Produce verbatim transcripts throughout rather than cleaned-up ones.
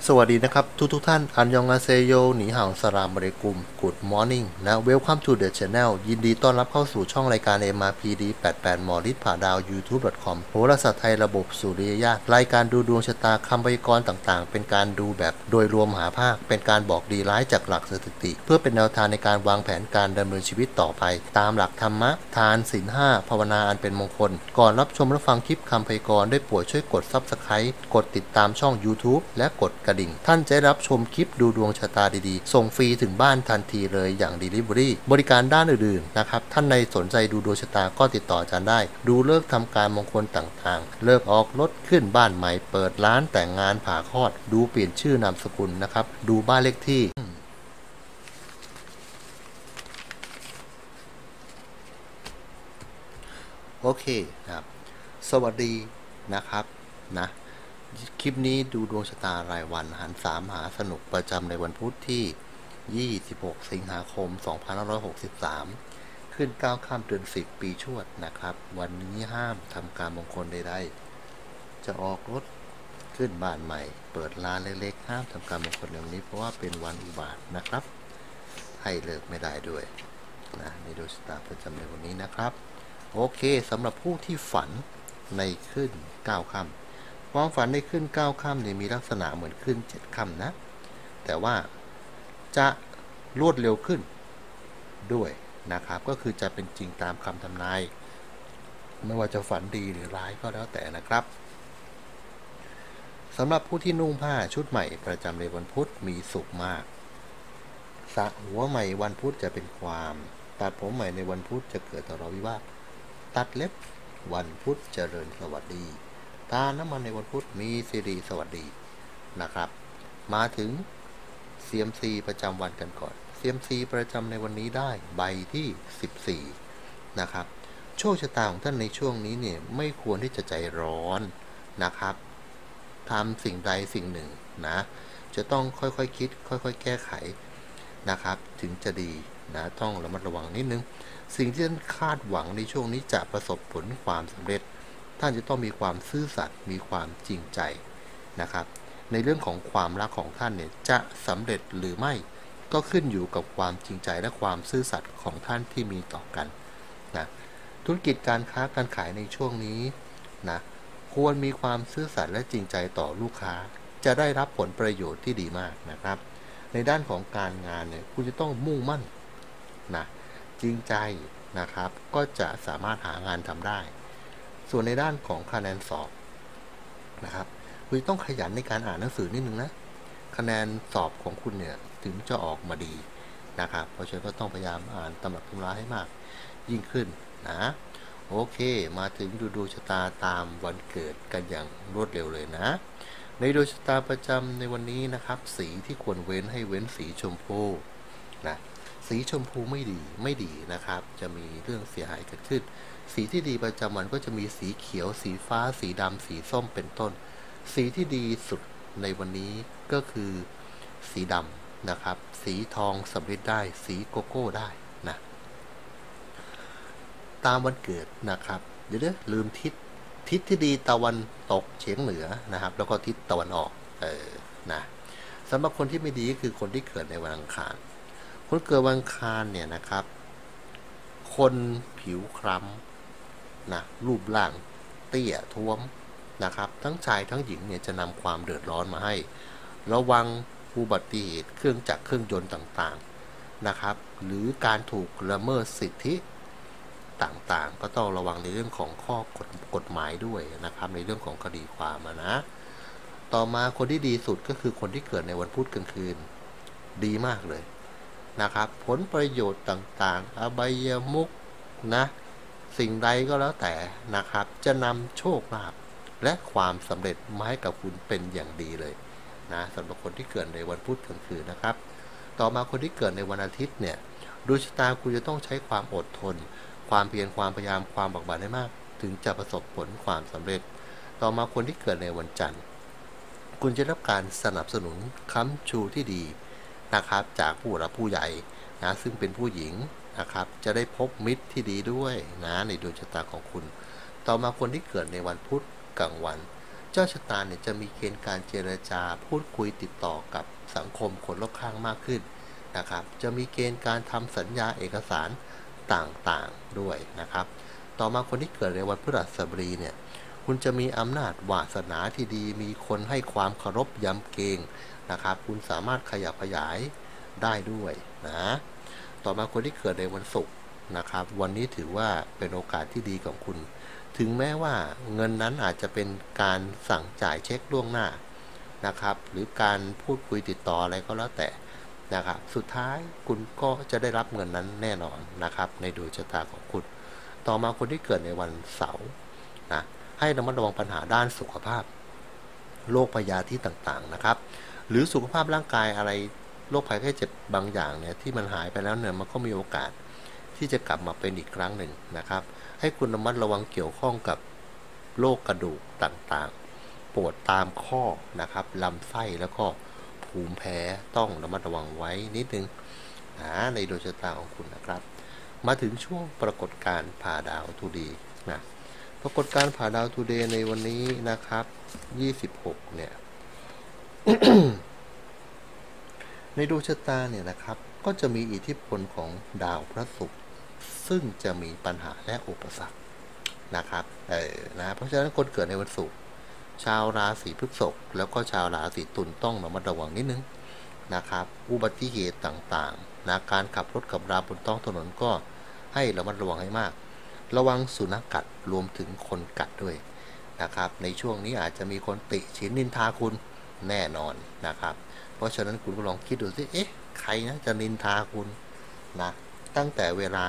สวัสดีนะครับทุกทุกท่านอันยองอาเซโยหนีห่าวสลามบริกุม Good Morning นะ Welcome to the Channel ยินดีต้อนรับเข้าสู่ช่องรายการ เอ็ม อาร์ พี ดี แปดสิบแปด หมอฤทธิ์ผ่าดาว ยูทูบ ดอท คอม โหราศาสตร์ไทยระบบสุริยญาณรายการดูดวงชะตาคำพยากรณ์ต่างๆเป็นการดูแบบโดยรวมหาภาคเป็นการบอกดีร้ายจากหลักสถิติ เพื่อเป็นแนวทางในการวางแผนการดำเนินชีวิตต่อไปตามหลักธรรมะทานศีลห้าภาวนาอันเป็นมงคลก่อนรับชมและฟังคลิปคำพยากรณ์ได้โปรดช่วยกด ซับสไครบ์ กดติดตามช่อง ยูทูบ และกดกระดิ่งท่านจะรับชมคลิปดูดวงชะตาดีๆส่งฟรีถึงบ้านทันทีเลยอย่าง Delivery บริการด้านอื่นๆนะครับท่านในสนใจดูดวงชะตาก็ติดต่ออาจารย์ได้ดูเลิกทำการมงคลต่างๆเลิกออกรถขึ้นบ้านใหม่เปิดร้านแต่งงานผ่าคลอดดูเปลี่ยนชื่อนามสกุลนะครับดูบ้านเลขที่โอเคครับสวัสดีนะครับนะคลิปนี้ดูดวงชะตารายวันหันสามหาสนุกประจำในวันพุธที่ยี่สิบหกสิงหาคมสองพันห้าร้อยหกสิบสามขึ้นเก้าค่ำเดือนสิบปีชวดนะครับวันนี้ห้ามทำการมงคลใดๆจะออกรถขึ้นบ้านใหม่เปิดร้านเล็กๆห้ามทำการมงคลในวันนี้เพราะว่าเป็นวันอุบาทนะครับให้เลิกไม่ได้ด้วยนะในดวงชะตาประจำในวันนี้นะครับโอเคสำหรับผู้ที่ฝันในขึ้นเก้าค่ำความฝันในขึ้นเก้าค่ำเนี่ยมีลักษณะเหมือนขึ้นเจ็ดค่ำนะแต่ว่าจะรวดเร็วขึ้นด้วยนะครับก็คือจะเป็นจริงตามคำทำนายไม่ว่าจะฝันดีหรือร้ายก็แล้วแต่นะครับสำหรับผู้ที่นุ่งผ้าชุดใหม่ประจำในวันพุธมีสุขมากสระหัวใหม่วันพุธจะเป็นความตัดผมใหม่ในวันพุธจะเกิดทะเลาะวิวาทตัดเล็บวันพุธเจริญสวัสดีทาน้ำมันในวันพุธมีสิริสวัสดีนะครับมาถึง ซี เอ็ม ซี ประจำวันกันก่อน ซี เอ็ม ซี ประจำในวันนี้ได้ใบที่สิบสี่นะครับโชคชะตาของท่านในช่วงนี้เนี่ยไม่ควรที่จะใจร้อนนะครับทำสิ่งใดสิ่งหนึ่งนะจะต้องค่อยๆ ค, คิดค่อยๆแก้ไขนะครับถึงจะดีนะต้องระมัดระวังนิดนึงสิ่งที่ท่านคาดหวังในช่วงนี้จะประสบผลความสำเร็จท่านจะต้องมีความซื่อสัตย์มีความจริงใจนะครับในเรื่องของความรักของท่านเนี่ยจะสำเร็จหรือไม่ก็ขึ้นอยู่กับความจริงใจและความซื่อสัตย์ของท่านที่มีต่อกันนะธุรกิจการค้าการขายในช่วงนี้นะควรมีความซื่อสัตย์และจริงใจต่อลูกค้าจะได้รับผลประโยชน์ที่ดีมากนะครับในด้านของการงานเนี่ยคุณจะต้องมุ่งมั่นนะจริงใจนะครับก็จะสามารถหางานทำได้ส่วนในด้านของคะแนนสอบนะครับคุณต้องขยันในการอ่านหนังสือนิดนึงนะคะแนนสอบของคุณเนี่ยถึงจะออกมาดีนะครับเพราะฉะนั้นก็ต้องพยายามอ่านตำรับตำราให้มากยิ่งขึ้นนะโอเคมาถึงดูดวงชะตาตามวันเกิดกันอย่างรวดเร็วเลยนะในดวงชะตาประจำในวันนี้นะครับสีที่ควรเว้นให้เว้นสีชมพูนะสีชมพูไม่ดีไม่ดีนะครับจะมีเรื่องเสียหายเกิดขึ้นสีที่ดีประจำวันก็จะมีสีเขียวสีฟ้าสีดำสีส้มเป็นต้นสีที่ดีสุดในวันนี้ก็คือสีดำนะครับสีทองสำริดได้สีโกโก้ได้นะตามวันเกิดนะครับเดี๋ยวลืมทิศทิศที่ดีตะวันตกเฉียงเหนือนะครับแล้วก็ทิศตะวันออกเออนะสำหรับคนที่ไม่ดีก็คือคนที่เกิดในวันอังคารคนเกิดวันอังคารเนี่ยนะครับคนผิวคล้ำนะรูปร่างเตี้ยท้วมนะครับทั้งชายทั้งหญิงเนี่ยจะนำความเดือดร้อนมาให้ระวังอุบัติเหตุเครื่องจักรเครื่องยนต์ต่างๆนะครับหรือการถูกละเมิดสิทธิต่างๆก็ต้องระวังในเรื่องของข้อกฎกฎหมายด้วยนะครับในเรื่องของคดีความนะต่อมาคนที่ดีสุดก็คือคนที่เกิดในวันพุธกลางคืนดีมากเลยนะครับผลประโยชน์ต่างๆอบายมุขนะสิ่งใดก็แล้วแต่นะครับจะนำโชคลาภและความสำเร็จมาให้กับคุณเป็นอย่างดีเลยนะสำหรับคนที่เกิดในวันพุธกลางคืนนะครับต่อมาคนที่เกิดในวันอาทิตย์เนี่ยดวงชะตาคุณจะต้องใช้ความอดทนความเพียรความพยายามความบักบั่นให้มากถึงจะประสบผลความสำเร็จต่อมาคนที่เกิดในวันจันทร์คุณจะรับการสนับสนุนค้ำชูที่ดีนะครับจากผู้หลักผู้ใหญ่นะซึ่งเป็นผู้หญิงนะครับจะได้พบมิตรที่ดีด้วยนะในดวงชะตาของคุณต่อมาคนที่เกิดในวันพุธกลางวันจจ้าชะตาเนี่ยจะมีเกณฑ์การเจรจาพูดคุยติดต่อกับสังคมคนรอบข้างมากขึ้นนะครับจะมีเกณฑ์การทำสัญญาเอกสารต่างๆด้วยนะครับต่อมาคนที่เกิดในวันพฤหัสบดีเนี่ยคุณจะมีอำนาจวาสนาที่ดีมีคนให้ความเคารพยำเกรงนะครับคุณสามารถขยับขยายได้ด้วยนะต่อมาคนที่เกิดในวันศุกร์นะครับวันนี้ถือว่าเป็นโอกาสที่ดีของคุณถึงแม้ว่าเงินนั้นอาจจะเป็นการสั่งจ่ายเช็คล่วงหน้านะครับหรือการพูดคุยติดต่ออะไรก็แล้วแต่นะครับสุดท้ายคุณก็จะได้รับเงินนั้นแน่นอนนะครับในดวงชะตาของคุณต่อมาคนที่เกิดในวันเสาร์นะให้ระมัดระวังปัญหาด้านสุขภาพโรคพยาธิต่างๆนะครับหรือสุขภาพร่างกายอะไรโรคภัยไข้เจ็บบางอย่างเนี่ยที่มันหายไปแล้วเนี่ยมันก็มีโอกาสที่จะกลับมาเป็นอีกครั้งหนึ่งนะครับให้คุณระมัดระวังเกี่ยวข้องกับโรคกระดูกต่างๆปวดตามข้อนะครับลำไส้แล้วก็ภูมิแพ้ต้องระมัดระวังไว้นิดนึงนะในดวงชะตาของคุณนะครับมาถึงช่วงปรากฏการณ์ผ่าดาวทูดีนะปรากฏการณ์ผ่าดาวทูเดย์ในวันนี้นะครับยี่สิบหกเนี่ย ในดวงชะตาเนี่ยนะครับก็จะมีอิทธิพลของดาวพระศุกร์ซึ่งจะมีปัญหาและอุปสรรคนะครับเออนะเพราะฉะนั้นคนเกิดในวันศุกร์ชาวราศีพฤษภแล้วก็ชาวราศีตุลต้องระมัดระวังนิดนึงนะครับอุบัติเหตุต่างๆนะการขับรถขับราบนท้องถนนก็ให้ระมัดระวังให้มากระวังสุนัขกัดรวมถึงคนกัดด้วยนะครับในช่วงนี้อาจจะมีคนติฉินนินทาคุณแน่นอนนะครับเพราะฉะนั้นคุณก็ลองคิดดูสิเอ๊ะใครนะจะนินทาคุณนะตั้งแต่เวลา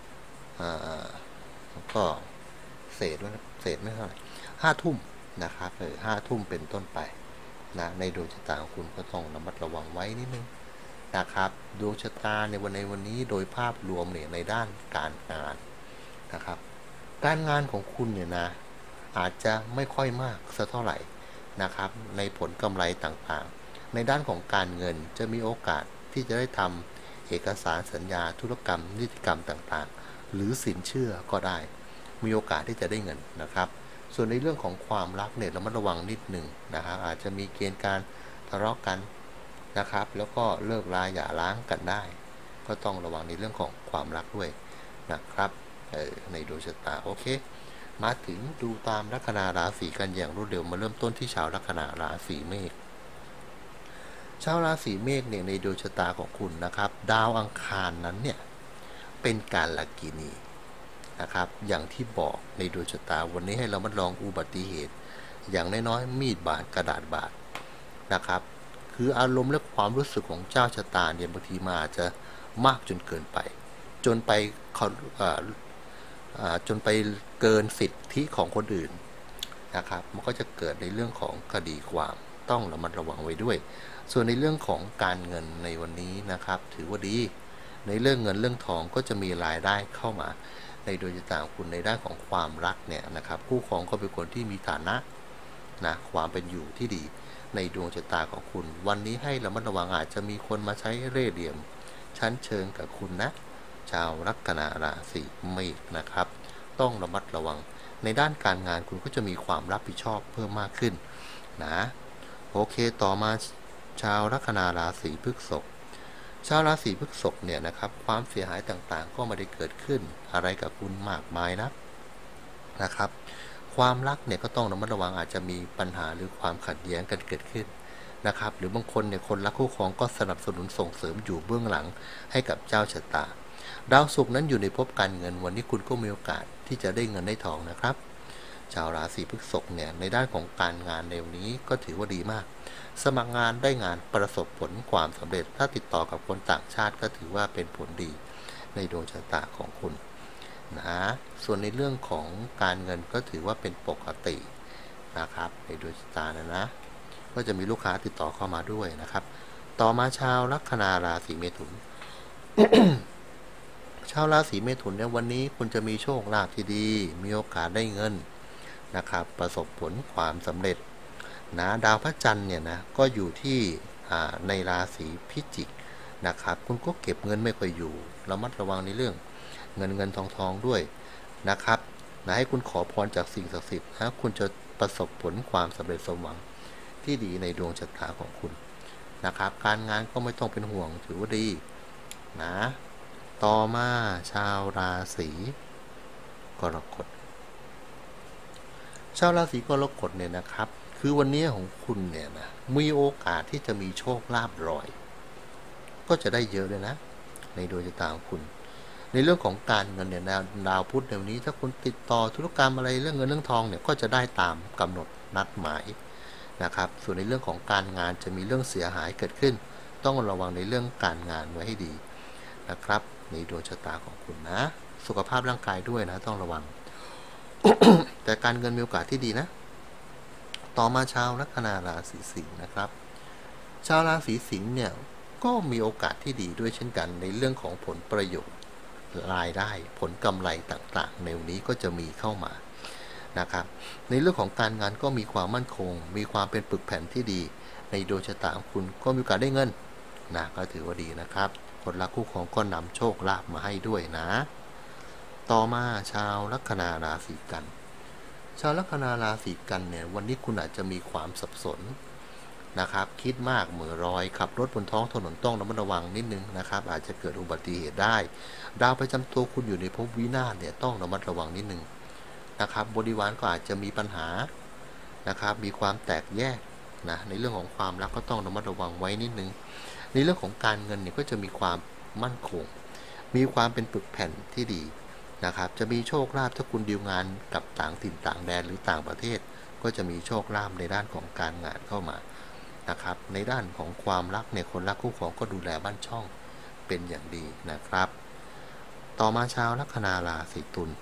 ก็เศษเศษไม่เท่าไหร่ห้าทุ่มนะครับเออห้าทุ่มเป็นต้นไปนะในดวงชะตาของคุณก็ต้องระมัดระวังไว้นิดนึงนะครับดวงชะตาในวันในวันนี้โดยภาพรวมเนี่ยในด้านการงานนะครับการงานของคุณเนี่ยนะอาจจะไม่ค่อยมากสักเท่าไหร่นะครับในผลกำไรต่างๆในด้านของการเงินจะมีโอกาสที่จะได้ทำเอกสารสัญญาธุรกรรมนิติกรรมต่างๆหรือสินเชื่อก็ได้มีโอกาสที่จะได้เงินนะครับส่วนในเรื่องของความรักเนี่ยเรามาระวังนิดหนึ่งนะครับอาจจะมีเกณฑ์การทะเลาะกันนะครับแล้วก็เลิกลาหย่าร้างกันได้ก็ต้องระวังในเรื่องของความรักด้วยนะครับในดวงชะตาโอเคมาถึงดูตามลัคนาราศีกันอย่างรวดเร็วมาเริ่มต้นที่ชาวลัคนาราศีเมษชาวราศีเมษเนี่ยในดวงชะตาของคุณนะครับดาวอังคารนั้นเนี่ยเป็นการลกินีนะครับอย่างที่บอกในดวงชะตาวันนี้ให้เรามาลองอุบัติเหตุอย่างน้อยๆมีดบาดกระดาษบาดนะครับคืออารมณ์และความรู้สึกของเจ้าชะตาเนี่ยบางทีมาอาจจะมากจนเกินไปจนไปเขาจนไปเกินสิทธิของคนอื่นนะครับมันก็จะเกิดในเรื่องของคดีความต้องระมัดระวังไว้ด้วยส่วนในเรื่องของการเงินในวันนี้นะครับถือว่าดีในเรื่องเงินเรื่องทองก็จะมีรายได้เข้ามาในดวงชะตาของคุณในด้านของความรักเนี่ยนะครับคู่ครองก็เป็นคนที่มีฐานะนะความเป็นอยู่ที่ดีในดวงชะตาของคุณวันนี้ให้ระมัดระวังอาจจะมีคนมาใช้เร่ห์เหลี่ยมชั้นเชิงกับคุณนะชาวลัคนาราศีเมษนะครับต้องระมัดระวังในด้านการงานคุณก็จะมีความรับผิดชอบเพิ่มมากขึ้นนะโอเคต่อมาชาวลัคนาราศีพฤษภชาวราศีพฤษภเนี่ยนะครับความเสียหายต่างๆก็ไม่ได้เกิดขึ้นอะไรกับคุณมากมายนะนะครับความรักเนี่ยก็ต้องระมัดระวังอาจจะมีปัญหาหรือความขัดแย้งกันเกิดขึ้นนะครับหรือบางคนเนี่ยคนรักคู่ครองก็สนับสนุนส่งเสริมอยู่เบื้องหลังให้กับเจ้าชะตาดาวศุกร์นั้นอยู่ในภพการเงินวันนี้คุณก็มีโอกาสที่จะได้เงินได้ทองนะครับชาวราศีพฤษภเนี่ยในด้านของการงานในวันนี้ก็ถือว่าดีมากสมัครงานได้งานประสบผลความสำเร็จถ้าติดต่อกับคนต่างชาติก็ถือว่าเป็นผลดีในดวงชะตาของคุณนะส่วนในเรื่องของการเงินก็ถือว่าเป็นปกตินะครับในดวงชะตานะนะก็จะมีลูกค้าติดต่อเข้ามาด้วยนะครับต่อมาชาวลัคนาราศีเมถุน ชาวราศีเมถุนเนี่ยวันนี้คุณจะมีโชคลาภที่ดีมีโอกาสได้เงินนะครับประสบผลความสำเร็จนะดาวพระจันทร์เนี่ยนะก็อยู่ที่ในราศีพิจิกนะครับคุณก็เก็บเงินไม่ค่อยอยู่ระมัดระวังในเรื่องเงินเงินทองทองด้วยนะครับนะให้คุณขอพรจากสิ่งศักดิ์สิทธิ์นะคุณจะประสบผลความสำเร็จสมหวังที่ดีในดวงชะตาของคุณนะครับการงานก็ไม่ต้องเป็นห่วงถือว่าดีนะต่อมาชาวราศีกรกฎชาวราศีกรกฎเนี่ยนะครับคือวันนี้ของคุณเนี่ยนะมีโอกาสที่จะมีโชคลาภรอยก็จะได้เยอะเลยนะในดวงชะตาของคุณในเรื่องของการเงินเนี่ยดาวพุธในวันนี้ถ้าคุณติดต่อธุรกรรมอะไรเรื่องเงินเรื่องทองเนี่ยก็จะได้ตามกำหนดนัดหมายนะครับส่วนในเรื่องของการงานจะมีเรื่องเสียหายเกิดขึ้นต้องระวังในเรื่องการงานไว้ให้ดีนะครับในดวงชะตาของคุณนะสุขภาพร่างกายด้วยนะต้องระวัง แต่การเงินมีโอกาสที่ดีนะต่อมาชาวลัคนาราศีสิงห์นะครับชาวราศีสิงห์เนี่ยก็มีโอกาสที่ดีด้วยเช่นกันในเรื่องของผลประโยชน์รายได้ผลกำไรต่างๆในวันนี้ก็จะมีเข้ามานะครับในเรื่องของการงานก็มีความมั่นคงมีความเป็นปึกแผ่นที่ดีในดวงชะตาของคุณก็มีโอกาสได้เงินนะก็ถือว่าดีนะครับคนรักคู่ครองก็นำโชคลาภมาให้ด้วยนะต่อมาชาวลัคนาราศีกันชาวลัคนาราศีกันเนี่ยวันนี้คุณอาจจะมีความสับสนนะครับคิดมากเหม่อลอยขับรถบนท้องถนนต้องระมัดระวังนิดนึงนะครับอาจจะเกิดอุบัติเหตุได้ดาวประจำตัวคุณอยู่ในภพวินาศเนี่ยต้องระมัดระวังนิดนึงนะครับบริวารก็อาจจะมีปัญหานะครับมีความแตกแยกนะในเรื่องของความรักก็ต้องระมัดระวังไว้นิดนึงในเรื่องของการเงินเนี่ยก็จะมีความมั่นคงมีความเป็นปึกแผ่นที่ดีนะครับจะมีโชคลาภถ้าคุณดีลงานกับต่างถิ่นต่างแดนหรือต่างประเทศก็จะมีโชคลาภในด้านของการงานเข้ามานะครับในด้านของความรักเนี่ยคนรักคู่ครองก็ดูแลบ้านช่องเป็นอย่างดีนะครับต่อมาชาวลัคนาราศีตุล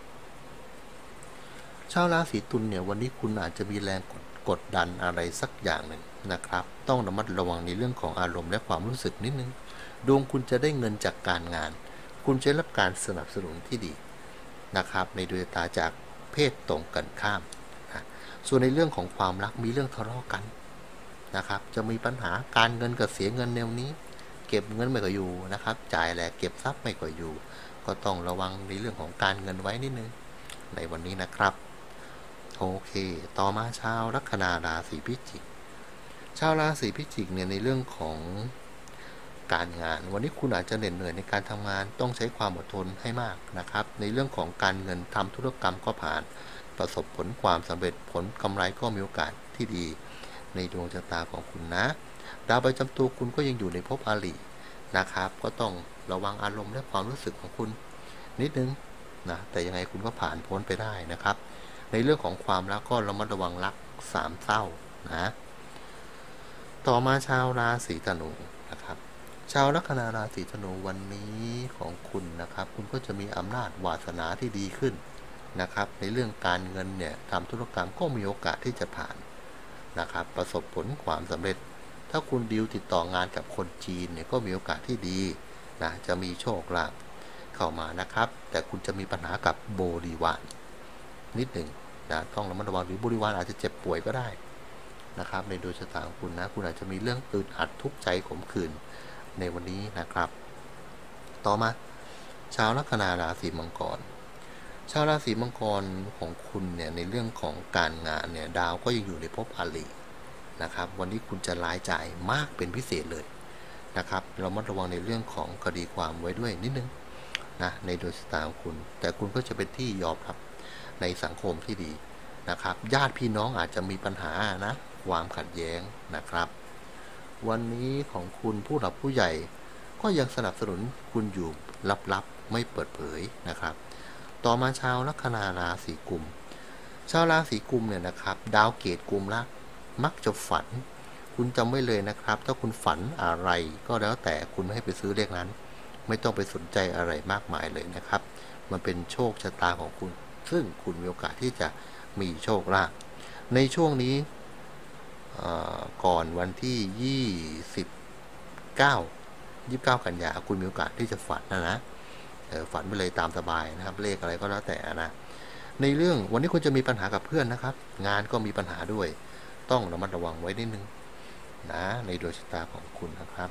ชาวราศีตุลเนี่ยวันนี้คุณอาจจะมีแรงกดดันอะไรสักอย่างหนึ่งนะครับต้องระมัดระวังในเรื่องของอารมณ์และความรู้สึกนิดนึงดวงคุณจะได้เงินจากการงานคุณจะรับการสนับสนุนที่ดีนะครับในดวงตาจากเพศตรงกันข้ามนะส่วนในเรื่องของความรักมีเรื่องทะเลาะกันนะครับจะมีปัญหาการเงินกับเสียเงินแนวนี้เก็บเงินไม่ก็อยู่นะครับจ่ายแหละเก็บทรัพย์ไม่ก็อยู่ก็ต้องระวังในเรื่องของการเงินไว้นิดนึงในวันนี้นะครับโอเคต่อมาชาวลัคนาราศีพิจิกชาวราศีพิจิกเนี่ยในเรื่องของการงานวันนี้คุณอาจจะเหน็ดเหนื่อยในการทำงานต้องใช้ความอดทนให้มากนะครับในเรื่องของการเงินทำธุรกรรมก็ผ่านประสบผลความสำเร็จผลกำไรก็มีโอกาสที่ดีในดวงชะตาของคุณนะดาวประจำตัวคุณก็ยังอยู่ในภพอรินะครับก็ต้องระวังอารมณ์และความรู้สึกของคุณนิดนึงนะแต่ยังไงคุณก็ผ่านพ้นไปได้นะครับในเรื่องของความรักก็ระมัดระวังรักสามเศร้านะต่อมาชาวราศีธนูนะครับชาวลัคนาราศีธนูวันนี้ของคุณนะครับคุณก็จะมีอำนาจวาสนาที่ดีขึ้นนะครับในเรื่องการเงินเนี่ยทำธุรกรรมก็มีโอกาสที่จะผ่านนะครับประสบผลความสำเร็จถ้าคุณดีลติดต่องานกับคนจีนเนี่ยก็มีโอกาสที่ดีนะจะมีโชคลาภเข้ามานะครับแต่คุณจะมีปัญหากับบริวารนิดหนึ่งนะต้องระมัดระวังหรือบริวารอาจจะเจ็บป่วยก็ได้นะครับในดวงชะตาของคุณนะคุณอาจจะมีเรื่องอึดอัดทุกข์ใจขมขื่นในวันนี้นะครับต่อมาชาวลัคนาราศีมังกรชาวราศีมังกรของคุณเนี่ยในเรื่องของการงานเนี่ยดาวก็ยังอยู่ในภพอรินะครับวันนี้คุณจะรายจ่ายมากเป็นพิเศษเลยนะครับเรามัดระวังในเรื่องของคดีความไว้ด้วยนิดนึงนะในดวงชะตาของคุณแต่คุณก็จะเป็นที่ยอมรับในสังคมที่ดีนะครับญาติพี่น้องอาจจะมีปัญหานะความขัดแย้งนะครับวันนี้ของคุณผู้หลักผู้ใหญ่ก็ยังสนับสนุนคุณอยู่ลับๆไม่เปิดเผยนะครับต่อมาชาวลัคนาราศีกุมชาวราศีกุมเนี่ยนะครับดาวเกตกุมรักมักจะฝันคุณจำไว้เลยนะครับถ้าคุณฝันอะไรก็แล้วแต่คุณไม่ให้ไปซื้อเลขนั้นไม่ต้องไปสนใจอะไรมากมายเลยนะครับมันเป็นโชคชะตาของคุณซึ่งคุณมีโอกาสที่จะมีโชคลาภในช่วงนี้ก่อนวันที่ยี่สิบเก้า ยี่สิบเก้ากันยาคุณมีโอกาสที่จะฝันนะนะฝันไปเลยตามสบายนะครับเลขอะไรก็แล้วแต่นะในเรื่องวันนี้คุณจะมีปัญหากับเพื่อนนะครับงานก็มีปัญหาด้วยต้องระมัดระวังไว้นิดนึงนะในดวงชะตาของคุณนะครับ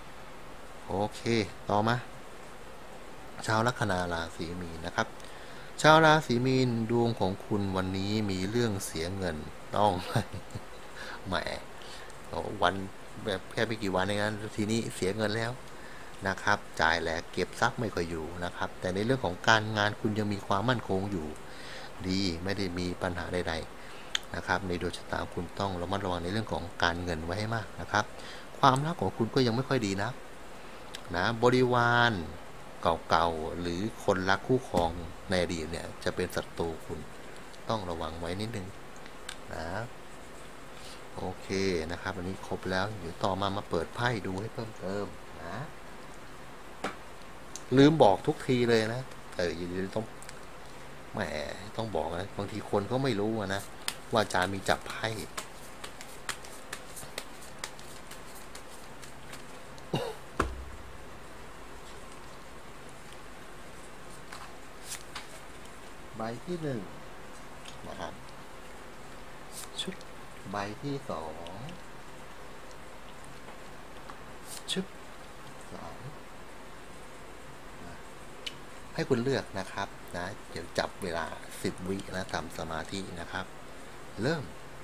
โอเคต่อมาชาวลัคนาราศีมีนนะครับชาวราศีมีนดวงของคุณวันนี้มีเรื่องเสียเงินต้อง แหมวันแบบแค่ไม่กี่วันเองนะทีนี้เสียเงินแล้วนะครับจ่ายแหลกเก็บซักไม่ค่อยอยู่นะครับแต่ในเรื่องของการงานคุณยังมีความมั่นคงอยู่ดีไม่ได้มีปัญหาใดๆนะครับในดวงชะตาคุณต้องระมัดระวังในเรื่องของการเงินไว้ให้มากนะครับความรักของคุณก็ยังไม่ค่อยดีนะนะบริวารเก่าๆหรือคนรักคู่ครองในอดีตเนี่ยจะเป็นศัตรูคุณต้องระวังไว้นิดนึงนะโอเคนะครับอันนี้ครบแล้วเดี๋ยวต่อมามาเปิดไพ่ดูให้เพิ่มเติมนะลืมบอกทุกทีเลยนะเอออยู่ดีต้องแหมต้องบอกนะบางทีคนก็ไม่รู้นะว่าอาจารย์มีจับไพ่ใบที่หนึ่งนะครับชุดใบที่สองชุดสามให้คุณเลือกนะครับนะเดี๋ยวจับเวลาสิบวินะทำสมาธินะครับเริ่ม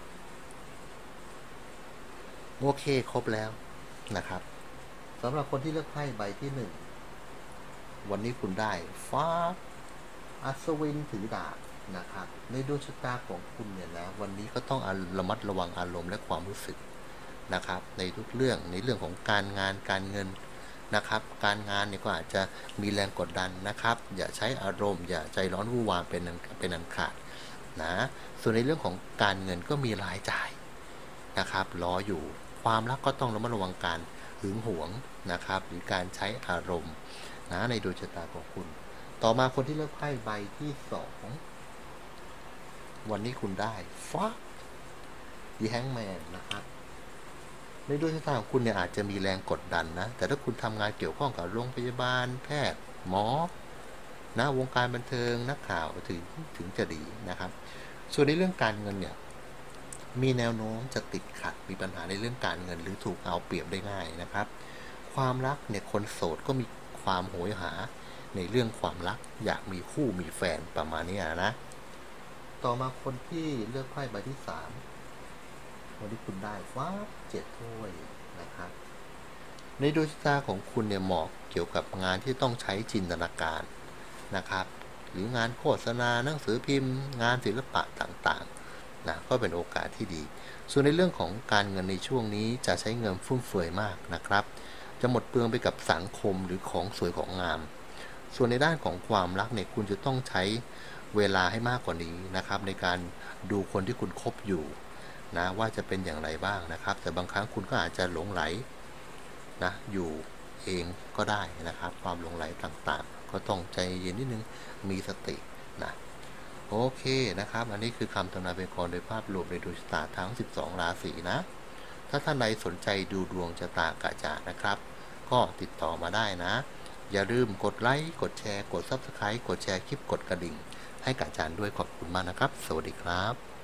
โอเคครบแล้วนะครับสำหรับคนที่เลือกไพ่ใบที่หนึ่งวันนี้คุณได้ฟ้าอัศวินถือดาบนะครับในดวงชะตาของคุณเนี่ยนะวันนี้ก็ต้องระมัดระวังอารมณ์และความรู้สึกนะครับในทุกเรื่องในเรื่องของการงานการเงินนะครับการงานเนี่ยก็อาจจะมีแรงกดดันนะครับอย่าใช้อารมณ์อย่าใจร้อนวู่วามเป็นเป็นอันขาดนะส่วนในเรื่องของการเงินก็มีรายจ่ายนะครับรออยู่ความรักก็ต้องระมัดระวังการหึงหวงนะครับหรือการใช้อารมณ์นะในดวงชะตาของคุณต่อมาคนที่เลือกไพ่ใบที่สองวันนี้คุณได้ฟ้าดีแฮงแมนนะครับในดวงชะตาของคุณเนี่ยอาจจะมีแรงกดดันนะแต่ถ้าคุณทำงานเกี่ยวข้องกับโรงพยาบาลแพทย์หมอนะวงการบันเทิงนักข่าวถึงถึงจะดีนะครับส่วนในเรื่องการเงินเนี่ยมีแนวโน้มจะติดขัดมีปัญหาในเรื่องการเงินหรือถูกเอาเปรียบได้ง่ายนะครับความรักเนี่ยคนโสดก็มีความโหยหาในเรื่องความรักอยากมีคู่มีแฟนประมาณนี้นะต่อมาคนที่เลือกไพ่ใบที่สามวันนี้คุณได้ฟ้าเจ็ดถ้วยนะครับในดวงชะตาของคุณเนี่ยเหมาะเกี่ยวกับงานที่ต้องใช้จินตนาการนะครับหรืองานโฆษณาหนังสือพิมพ์งานศิลปะต่างๆนะก็เป็นโอกาสที่ดีส่วนในเรื่องของการเงินในช่วงนี้จะใช้เงินฟุ่มเฟือยมากนะครับจะหมดเปลืองไปกับสังคมหรือของสวยของงามส่วนในด้านของความรักเนี่ยคุณจะต้องใช้เวลาให้มากกว่านี้นะครับในการดูคนที่คุณคบอยู่นะว่าจะเป็นอย่างไรบ้างนะครับแต่บางครั้งคุณก็อาจจะหลงไหลนะอยู่เองก็ได้นะครับความหลงไหลต่างๆก็ต้องใจเย็นนิดนึงมีสตินะโอเคนะครับอันนี้คือคำทำนายเป็นกรโดยภาพรวมในดวงชะตาทั้งสิบสองราศีนะถ้าท่านใดสนใจดูดวงชะตากะจานะครับก็ติดต่อมาได้นะอย่าลืมกดไลค์กดแชร์กด ซับสไครบ์ กดแชร์คลิปกดกระดิ่งให้กับอาจารย์ด้วยขอบคุณมากนะครับสวัสดีครับ